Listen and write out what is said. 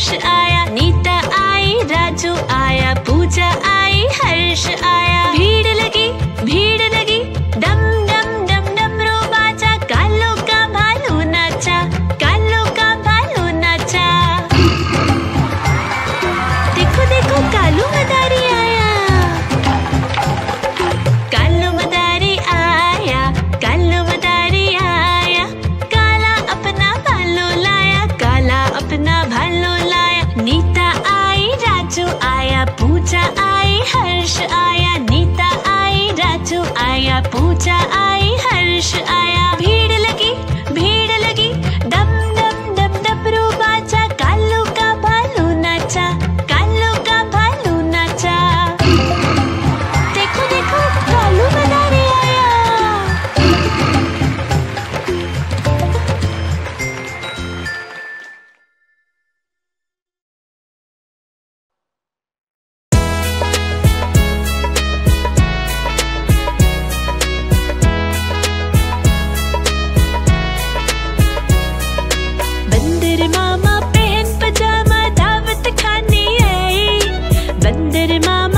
हर्ष आया। नीता आई, राजू आया, पूजा आई, हर्ष आया। भीड़ लगी डम डम डम डमरू बाजा। कालू का भालू नाचा, कालू का भालू नाचा। देखो देखो कालू मदारी आया, कालू मदारी आया, कालू मदारी आया। काला अपना भालू लाया, काला अपना भालू लाया। नीता आई, राजू आया, पूजा आई, हर्ष आया। नीता आई, राजू आया, पूजा आई, हर्ष आया। भीड़ लगी डम डम डम डमरू बाजा। कालू का भालू नाचा, कालू का भालू नाचा। देखो देखो कालू मदारी आया। बंदर मामा पहन पजामा, दावत खाने आई। बंदर मामा